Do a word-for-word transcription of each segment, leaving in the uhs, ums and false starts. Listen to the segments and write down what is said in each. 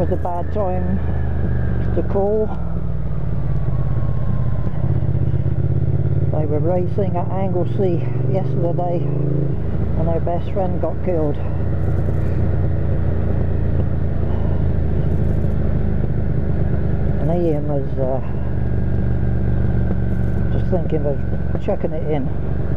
was a bad time to call. They were racing at Anglesey yesterday and their best friend got killed. And Ian was uh, just thinking of checking it in.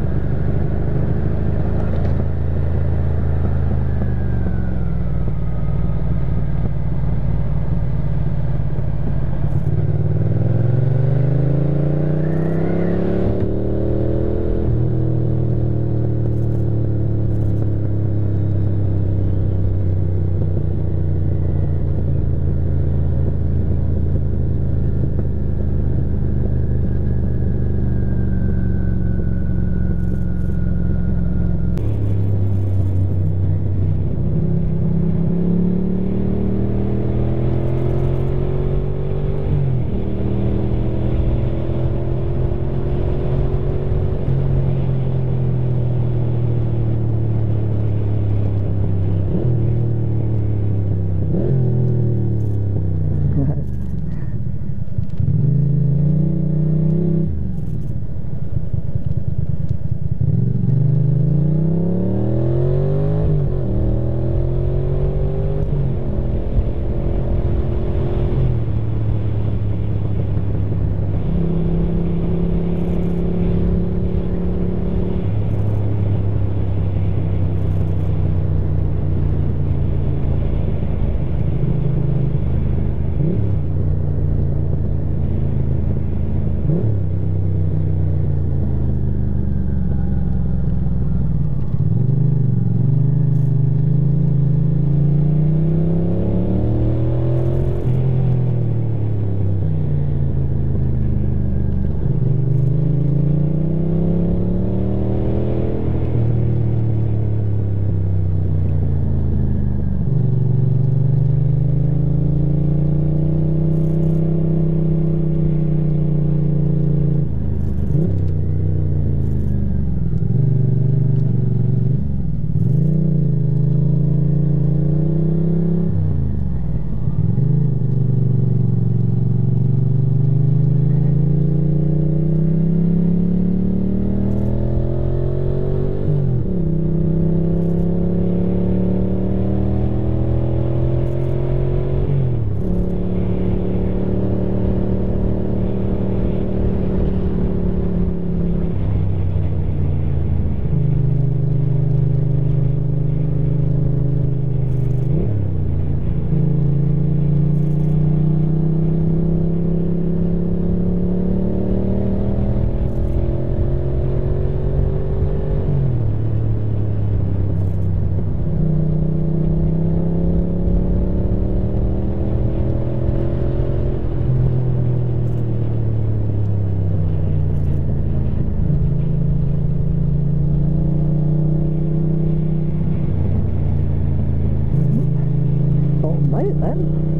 Right then.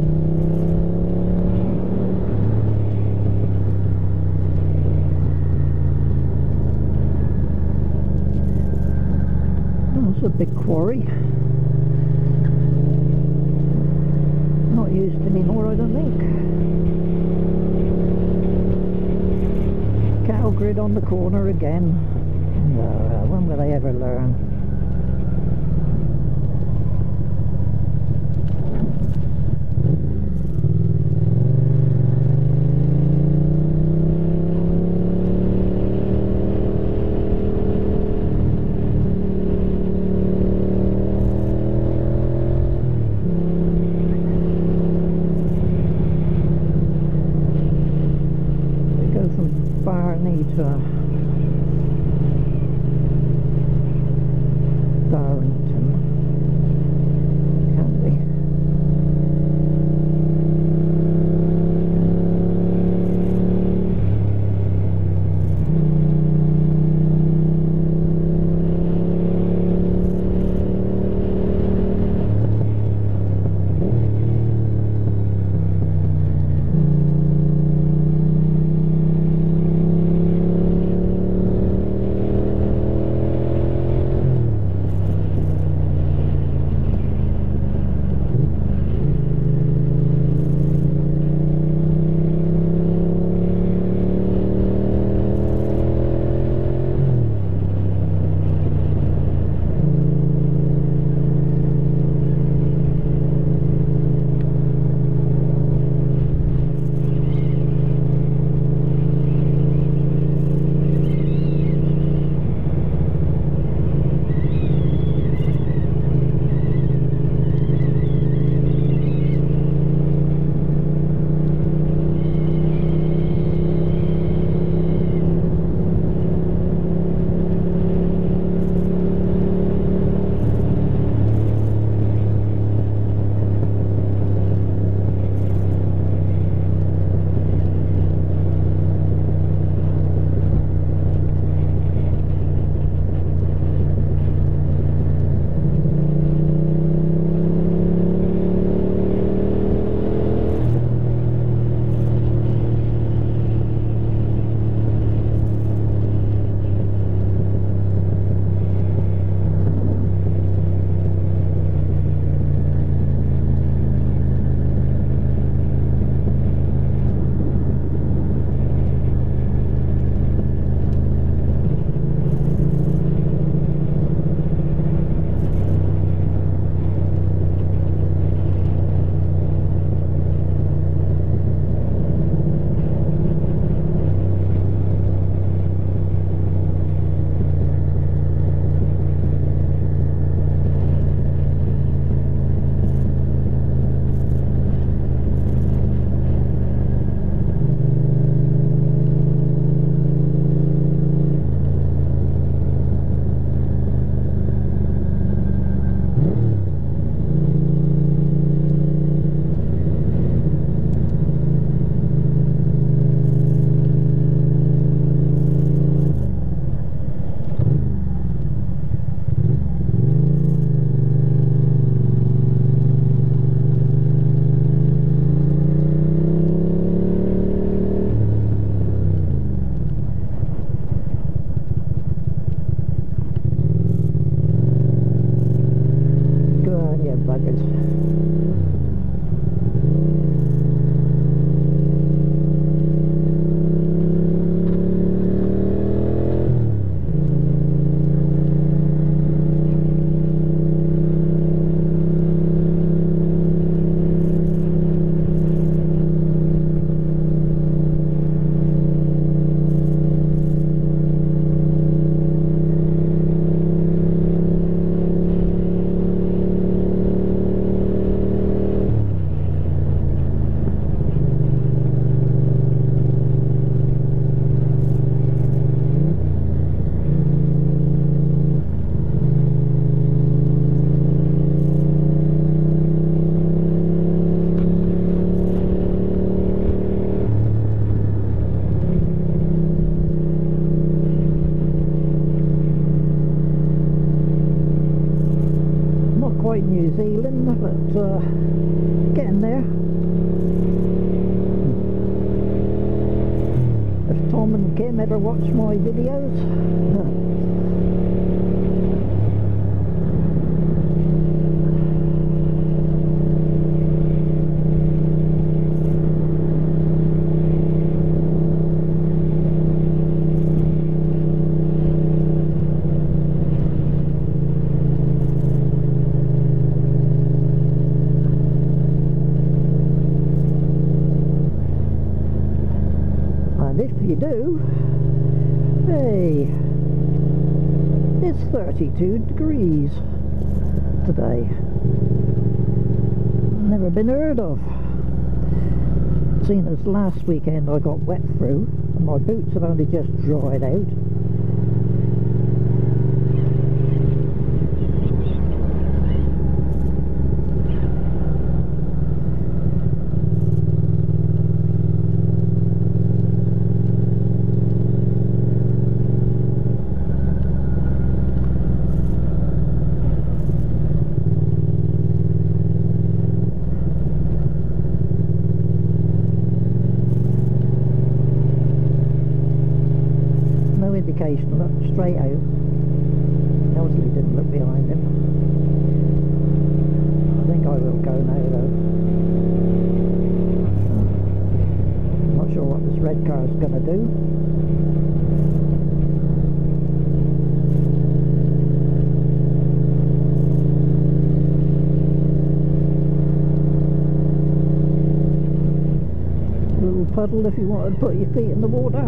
Oh, it's a big quarry. Not used anymore, I don't think. Cattle grid on the corner again. No, when will I ever learn? Barney to Darlington, can we? Mum and Kim ever watch my videos? And if you do, hey, it's thirty-two degrees today. Never been heard of. Seeing as last weekend I got wet through and my boots have only just dried out. Indication, look straight out. Anglesey didn't look behind him. I think I will go now though. I'm not sure what this red car is going to do. Little puddle if you want to put your feet in the water.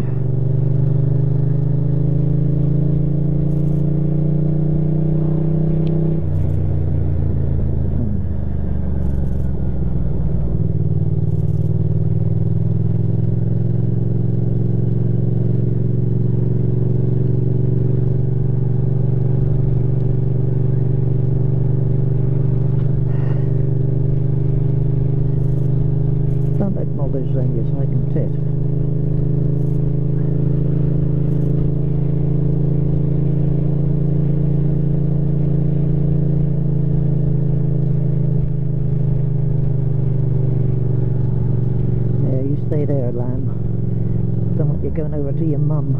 Don't acknowledge then, yes, I can tit. Yeah, you stay there, lamb. Don't want you going over to your mum.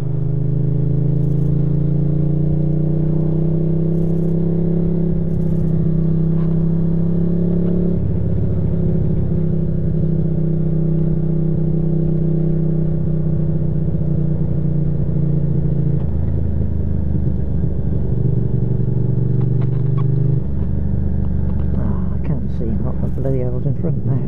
Bloody hell's in front now.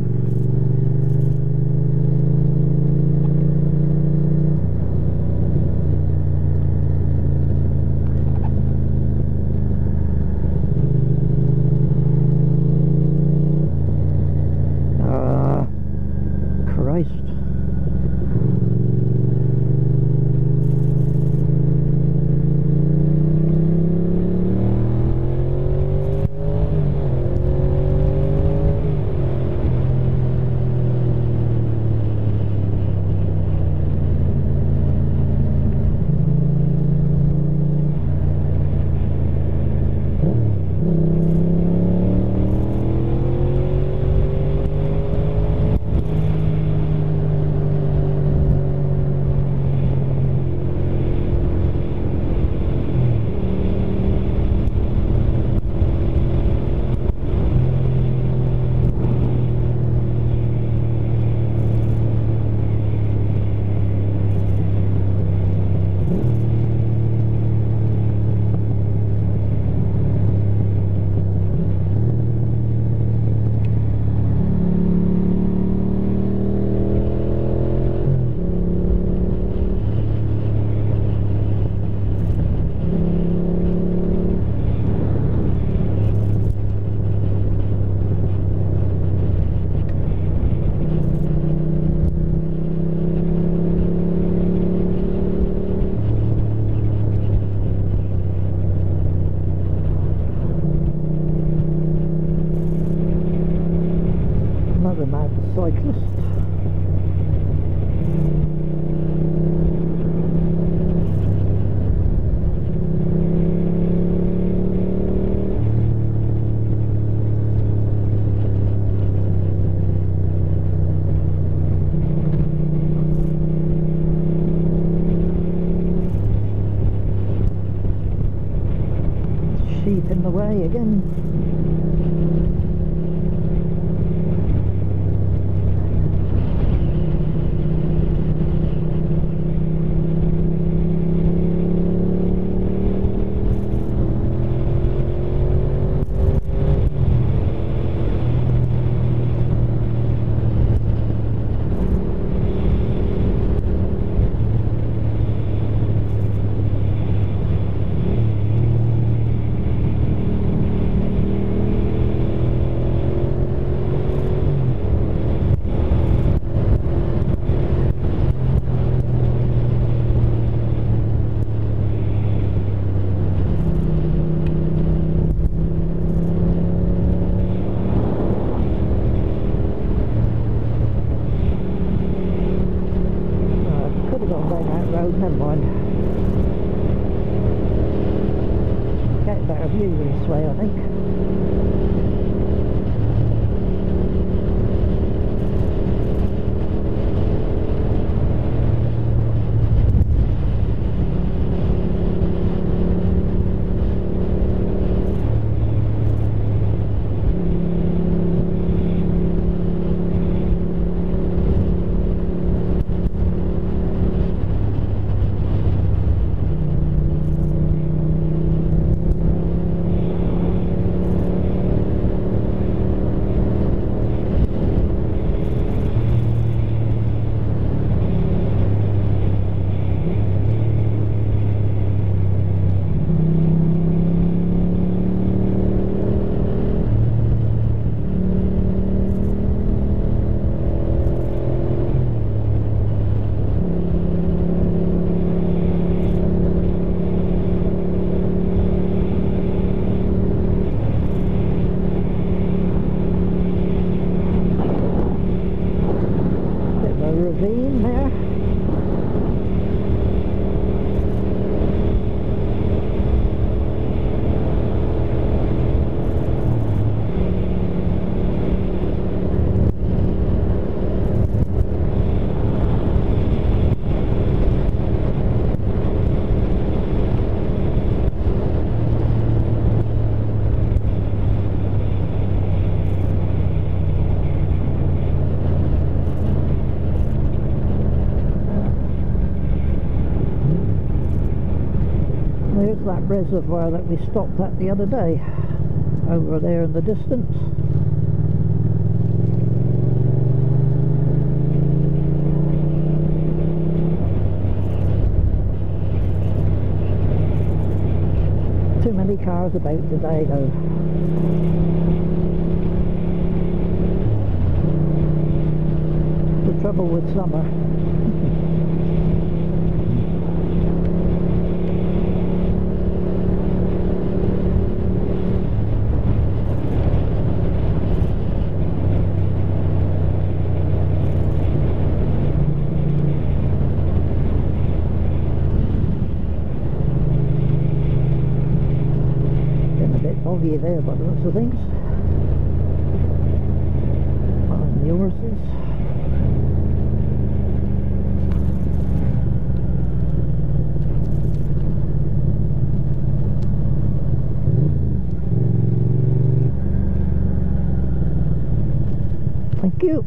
way again. Never mind. Get a better view this way, I think. Ravine there. There's that reservoir that we stopped at the other day, over there in the distance. Too many cars about today though. The trouble with summer. Foggy there by the looks of things. And the horses. Thank you.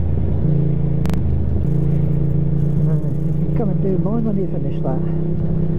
Do mine when you finish that.